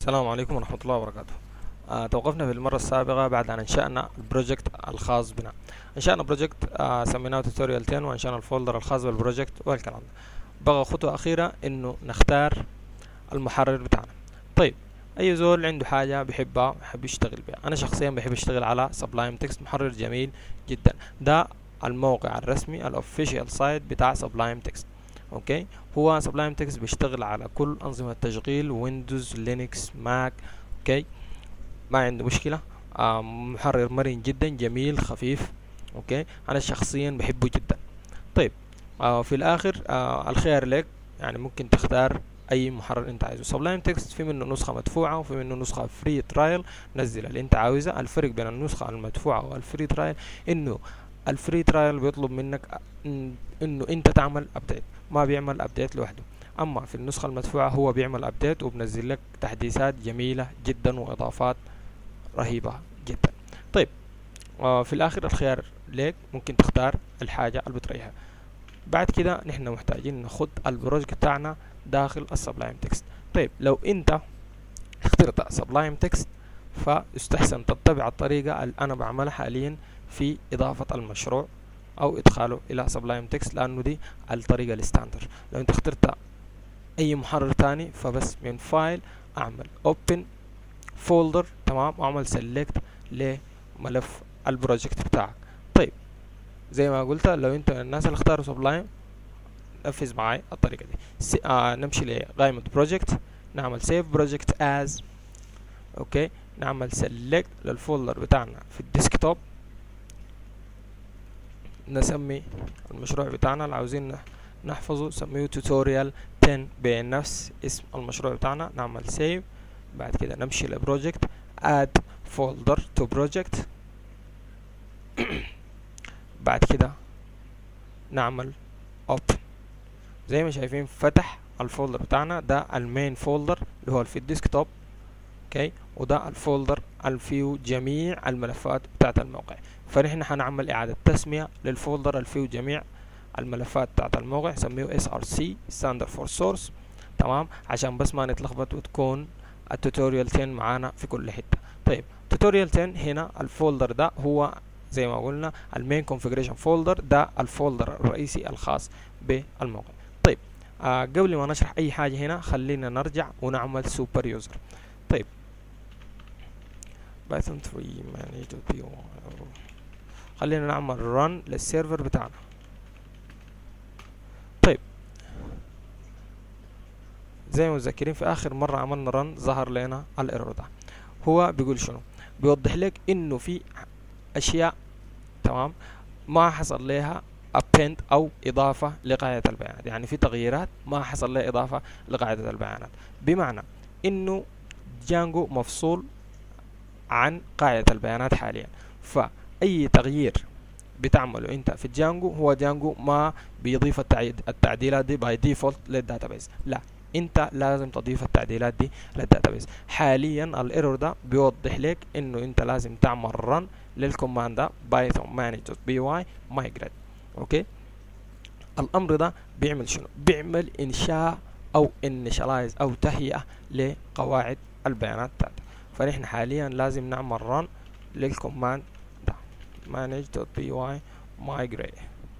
السلام عليكم ورحمة الله وبركاته. توقفنا في المرة السابقة بعد أن أنشأنا البروجكت الخاص بنا. أنشأنا بروجكت سميناه توتوريال 10 وأنشأنا الفولدر الخاص بالبروجكت والكلام ده. بقى خطوة أخيرة إنه نختار المحرر بتاعنا. طيب، أي زول عنده حاجة بيحبها بيحب يشتغل بها. أنا شخصيا بحب أشتغل على سبلايم تكست، محرر جميل جدا. ده الموقع الرسمي الأوفيشال سايت بتاع سبلايم تكست. اوكي، هو سبلايم تكست بيشتغل على كل انظمه التشغيل، ويندوز، لينكس، ماك. اوكي، ما عنده مشكله. محرر مرن جدا، جميل، خفيف. اوكي، انا شخصيا بحبه جدا. طيب، في الاخر الخيار لك، يعني ممكن تختار اي محرر انت عايزه. سبلايم تكست في منه نسخه مدفوعه وفي منه نسخه فري ترايل. نزل اللي انت عاوزها. الفرق بين النسخه المدفوعه والفري ترايل انه الفري ترايل بيطلب منك انه انت تعمل ابديت، ما بيعمل ابديت لوحده. اما في النسخة المدفوعة هو بيعمل ابديت وبنزل لك تحديثات جميلة جدا واضافات رهيبة جدا. طيب، في الاخر الخيار ليك، ممكن تختار الحاجة اللي بتريحها. بعد كده نحن محتاجين نخد البروجكت بتاعنا داخل السبلايم تكست. طيب، لو انت اخترت سبلايم تكست فيستحسن تتبع الطريقة اللي انا بعملها حاليا في اضافة المشروع او ادخاله الى سبلايم تكست، لانه دي الطريقة الستاندر. لو انت اخترت اي محرر تاني فبس من فايل اعمل اوبن فولدر، تمام، واعمل سيلكت لملف البروجكت بتاعك. طيب، زي ما قلت، لو انت من الناس اللي اختاروا سبلايم نفذ معاي الطريقة دي. نمشي لقائمة بروجكت، نعمل سيف بروجكت از. اوكي، نعمل سيلكت للفولدر بتاعنا في الديسكتوب، نسمي المشروع بتاعنا اللي عاوزين نحفظه، سميه توتوريال 10 بنفس اسم المشروع بتاعنا. نعمل سيف. بعد كده نمشي لبروجكت، add folder to project. بعد كده نعمل open. زي ما شايفين فتح الفولدر بتاعنا. ده المين فولدر اللي هو في الديسكتوب. اوكي، وده الفولدر اللي فيه جميع الملفات بتاعت الموقع. فنحن هنعمل اعادة تسمية للفولدر اللي فيه جميع الملفات بتاعت الموقع، سميه src standard for source. تمام، عشان بس ما نتلخبط وتكون التوتوريال 10 معانا في كل حتة. طيب، توتوريال 10 هنا الفولدر ده هو زي ما قلنا المين configuration فولدر، ده الفولدر الرئيسي الخاص بالموقع. طيب، قبل ما نشرح اي حاجة هنا خلينا نرجع ونعمل سوبر يوزر. طيب، بايثون 3 manage.py، خلينا نعمل run للسيرفر بتاعنا. طيب، زي ما متذكرين في اخر مرة عملنا رن ظهر لنا الايرور ده. هو بيقول شنو؟ بيوضح لك انه في اشياء، تمام، ما حصل لها append او اضافة لقاعدة البيانات. يعني في تغييرات ما حصل لها اضافة لقاعدة البيانات، بمعنى انه جانجو مفصول عن قاعدة البيانات حاليا. فاي تغيير بتعمله انت في جانجو، هو جانجو ما بيضيف التعديلات دي باي ديفولت للداتابيز، لا، انت لازم تضيف التعديلات دي للداتابيز. حاليا الايرور ده بيوضح لك انه انت لازم تعمل رن للكوماند ده بايثون manage.py migrate. اوكي، الامر ده بيعمل شنو؟ بيعمل انشاء او initialize او تهيئة لقواعد البيانات بتاعتك. فنحن حاليا لازم نعمل رن للكوماند ده manage.py migrate.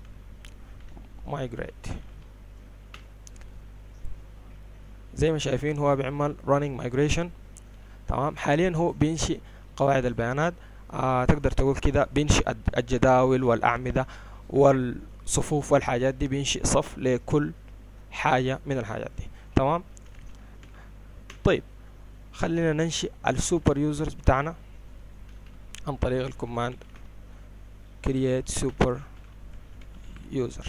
زي ما شايفين هو بيعمل running migration. تمام، حاليا هو بينشئ قواعد البيانات. تقدر تقول كده بينشئ الجداول والأعمدة والصفوف والحاجات دي، بينشئ صف لكل حاجة من الحاجات دي. تمام. طيب، خلينا ننشئ السوبر يوزرز بتاعنا عن طريق الكوماند create super user.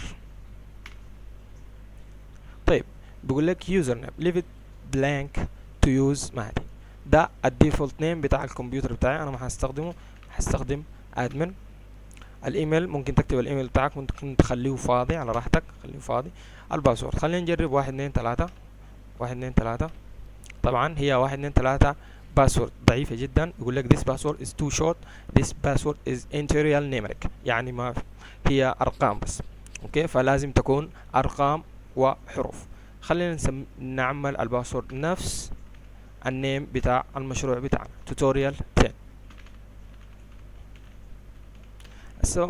طيب، بيقول لك user name leave it blank to use مهدي. ده الديفولت نيم بتاع الكمبيوتر بتاعي، انا ما هستخدمه، هستخدم admin. الايميل ممكن تكتب الايميل بتاعك، ممكن تخليه فاضي على راحتك، خليه فاضي. الباسورد خلينا نجرب 1 2 3 1 2 3. طبعا هي 1 2 3 باسورد ضعيفة جدا. يقول لك this password is too short, this password is imperial numeric، يعني ما هي ارقام بس. اوكي، فلازم تكون ارقام وحروف. خلينا نعمل الباسورد نفس النيم بتاع المشروع بتاعنا توتوريال 10. السبب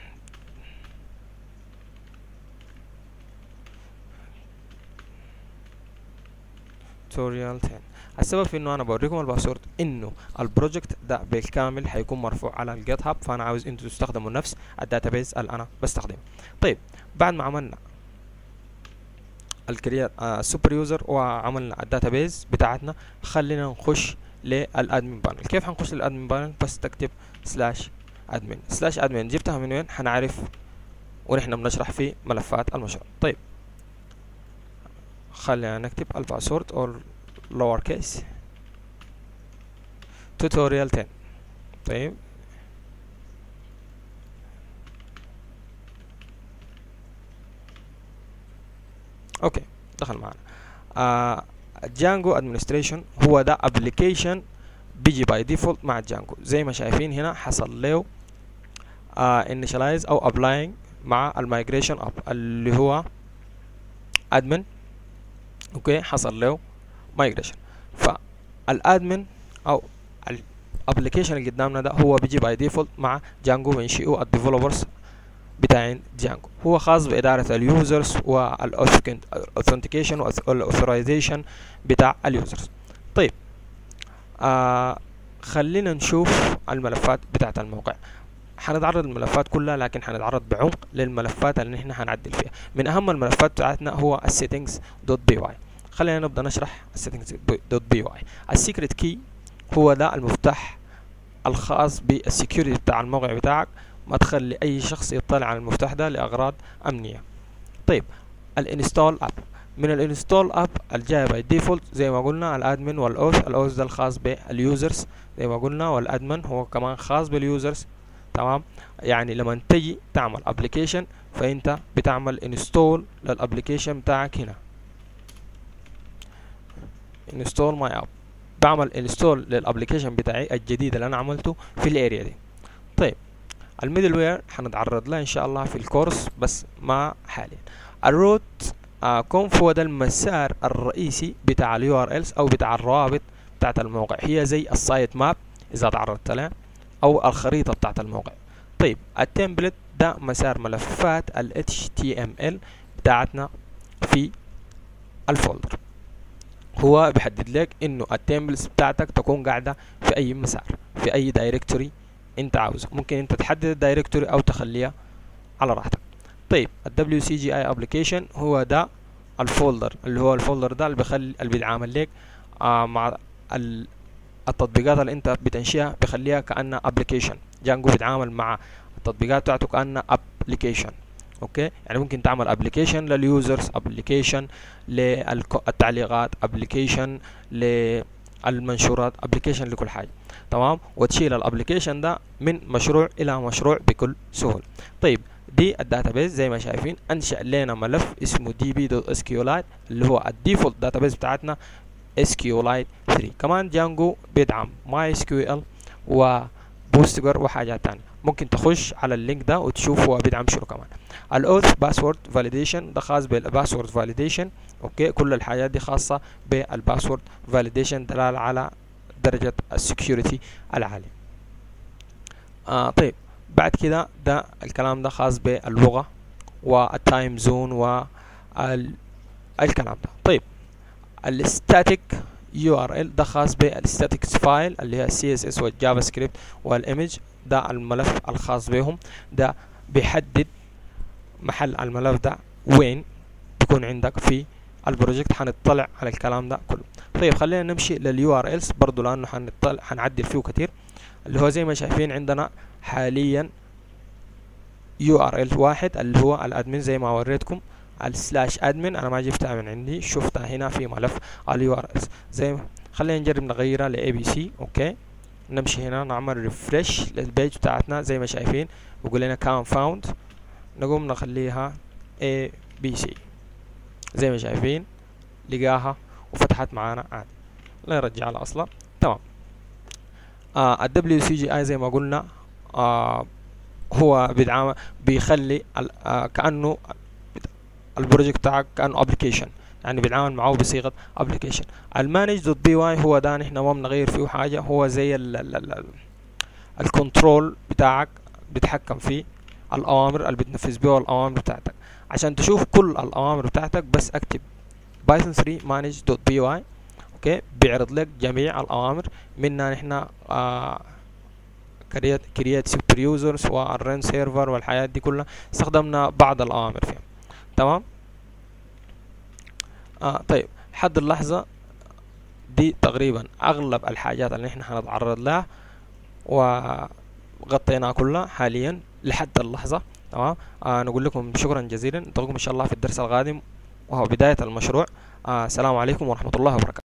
توتوريال 10. السبب في انه انا بوريكم الباسورد انه البروجكت ده بالكامل هيكون مرفوع على الجيت هاب، فانا عاوز انتوا تستخدموا نفس الداتابيز اللي انا بستخدمه. طيب بعد ما عملنا الكريات السوبر يوزر وعملنا الداتابيز بتاعتنا، خلينا نخش للادمن بانل. كيف هنخش للادمن بانل؟ بس تكتب سلاش ادمن. سلاش ادمن جبتها من وين؟ هنعرف ونحن بنشرح في ملفات المشروع. طيب خلينا نكتب الباسورد او lower case tutorial 10. طيب اوكي دخل معنا. جانجو ادمنستريشن هو ده ابلكيشن بيجي باي ديفولت مع جانجو. زي ما شايفين هنا حصل له initialize او applying مع المايجريشن اب اللي هو ادمن. اوكي حصل له مايجريشن. فالادمن او الابلكيشن اللي قدامنا ده هو بيجي باي ديفولت مع جانجو بينشئوا الديفلوبرز بتاعين جانجو. هو خاص بإدارة اليوزرز والاوثنتيكيشن والاوثرايزيشن بتاع اليوزرز. طيب خلينا نشوف الملفات بتاعت الموقع. هنتعرض الملفات كلها لكن هنتعرض بعمق للملفات اللي احنا هنعدل فيها. من اهم الملفات بتاعتنا هو الsettings.py. خلينا نبدأ نشرح الsettings.py. السيكريت كي هو ده المفتاح الخاص بالسكيورتي بتاع الموقع بتاعك، ما تخلي اي شخص يطلع على المفتاح ده لاغراض امنيه. طيب الانستول اب. من الانستول اب الجاي باي ديفولت زي ما قلنا الادمن والاوث. الاوث ده الخاص باليوزرز زي ما قلنا، والادمن هو كمان خاص باليوزرز. تمام، يعني لما تجي تعمل ابلكيشن فانت بتعمل انستول للابلكيشن بتاعك. هنا انستول ماي اب، بعمل انستول للابلكيشن بتاعي الجديد اللي انا عملته في الاريا دي. طيب الميدل وير هنتعرض لها ان شاء الله في الكورس بس ما حاليا. الروت كونف هو ده المسار الرئيسي بتاع اليو ار الز او بتاع الروابط بتاعت الموقع. هي زي السايت ماب اذا تعرضت لها او الخريطه بتاعت الموقع. طيب التمبلت ده مسار ملفات ال HTML بتاعتنا في الفولدر. هو بيحدد لك انه التمبلتس بتاعتك تكون قاعده في اي مسار في اي دايركتوري انت عاوزه. ممكن انت تحدد الدايركتوري او تخليها على راحتك. طيب ال WCGI application هو ده الفولدر اللي هو الفولدر ده اللي بيتعامل لك مع التطبيقات اللي انت بتنشئها، بيخليها كأنها ابلكيشن. جانجو بيتعامل مع التطبيقات بتاعته كأنها ابلكيشن. اوكي، يعني ممكن تعمل ابلكيشن لليوزرز، ابلكيشن للتعليقات، ابلكيشن للمنشورات، ابلكيشن لكل حاجه. تمام، وتشيل الابلكيشن ده من مشروع الى مشروع بكل سهوله. طيب دي الداتابيز زي ما شايفين انشأ لنا ملف اسمه db.sqlite اللي هو الديفولت داتابيز بتاعتنا SQLite 3. كمان جانجو بيدعم MySQL وبوستجر وحاجات تانية. ممكن تخش على اللينك ده وتشوف هو بيدعم شنو كمان. الاوث باسورد فاليديشن ده خاص بالباسورد فاليديشن. اوكي، كل الحاجات دي خاصة بالباسورد فاليديشن دلالة على درجة السكيورتي العالية. طيب بعد كده ده الكلام ده خاص باللغة والتايم زون والكلام ده. طيب الستاتيك URL ده خاص بالستاتيكس فايل اللي هي CSS والجافا سكريبت والايمج. ده الملف الخاص بهم، ده بيحدد محل الملف ده وين بيكون عندك في البروجكت. هنطلع على الكلام ده كله. طيب خلينا نمشي للURLs برضو لانه هنعدل فيه كتير. اللي هو زي ما شايفين عندنا حاليا URL واحد اللي هو الادمن زي ما وريتكم السلاش ادمن. انا ما جبتها من عندي، شفتها هنا في ملف الURLs. زي ما خلينا نجرب نغيرها ل ABC. اوكي، نمشي هنا نعمل ريفرش للبيج بتاعتنا زي ما شايفين بيقول لنا كان فاوند. نقوم نخليها ABC زي ما شايفين لقاها وفتحت معانا عادي. لا نرجع لها اصلا. تمام. ال WCGI زي ما قلنا هو بيخلي كأنه البروجكت بتاعك كأنه ابلكيشن، يعني بنتعامل معه بصيغة application. المانج دوت بي واي هو ده نحن ما بنغير فيه حاجة، هو زي الكنترول بتاعك، بتحكم فيه الأوامر اللي بتنفذ بيها الأوامر بتاعتك. عشان تشوف كل الأوامر بتاعتك بس اكتب بايثون 3 manage دوت بي واي. اوكي، بيعرض لك جميع الأوامر، منها نحن create super users والرن سيرفر والحياة دي كلها استخدمنا بعض الأوامر فيها. تمام. طيب لحد اللحظة دي تقريبا أغلب الحاجات اللي نحن هنتعرض لها وغطيناها كلها حاليا لحد اللحظة. تمام. نقول لكم شكرا جزيلا، نلتقيكم إن شاء الله في الدرس القادم وهو بداية المشروع. السلام عليكم ورحمة الله وبركاته.